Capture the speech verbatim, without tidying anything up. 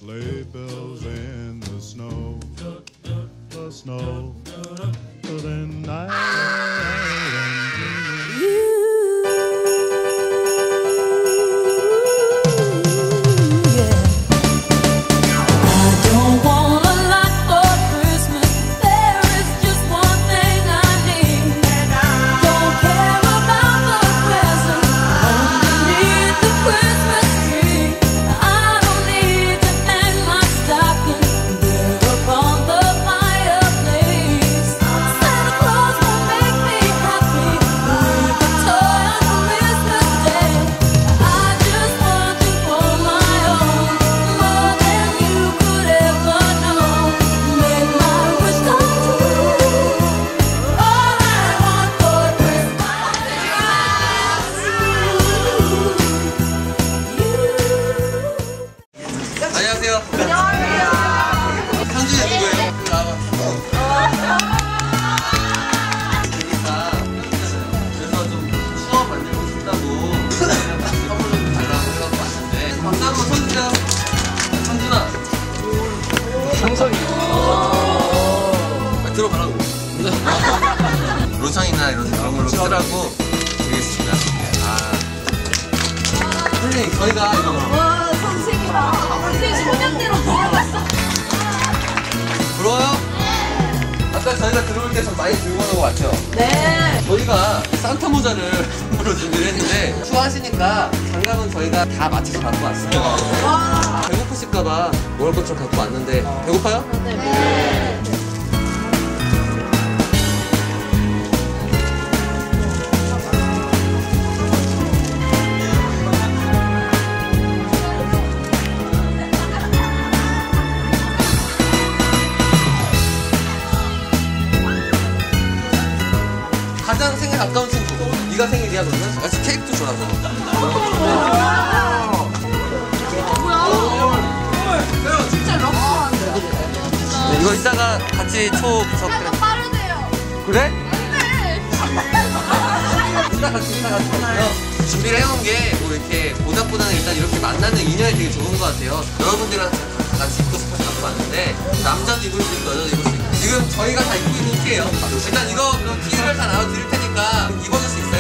Sleigh bells in the snow, the snow, then I am dreaming. 안녕하세요. 안녕하세요. 상준이 누구예요? 나와봐. 재밌다. 그래서 좀 추억 만들고 싶다고 선물 좀 달라고 해갖고 왔는데 박수 한번 쳐주세요. 상준아. 상성이. 아, 들어가라고. 로션이나 이런 그런 걸로 쓰라고 드리겠습니다. 아. 선생님, 저희가 이거. 와, 선생이다. 선생님 소년대로 돌아갔어. 부러워요? 아까 저희가 들어올 때 좀 많이 들고 오는 거 맞죠? 네. 저희가 산타 모자를 선물로 준비를 했는데 추워하시니까 장갑은 저희가 다 맞춰서 갖고 왔습니다. 와. 배고프실까봐 먹을 것 좀 갖고 왔는데 배고파요? 네. 네. 가장 생일 가까운 친구. 네가 생일이야 그러면? 같이 케이크도 줘라 저거. 뭐야? 진짜 럭커한데. 네, 이거 이따가 같이 초 부석 때. 빠르네요. 그래? 네. 이따 같이 이따 같이 하나요? 준비를 해온 게 뭐 이렇게 보다보다는 일단 이렇게 만나는 인연이 되게 좋은 것 같아요. 여러분들이랑 다 같이 입고 싶어서 갖고 왔는데 남자도 입을 수 있고 여자도 입을 수 있고 지금 저희가 다 입고 있는 티예요. 일단 이거 그럼 티를 다 나눠 드릴 테니까 입어줄 수 있어요?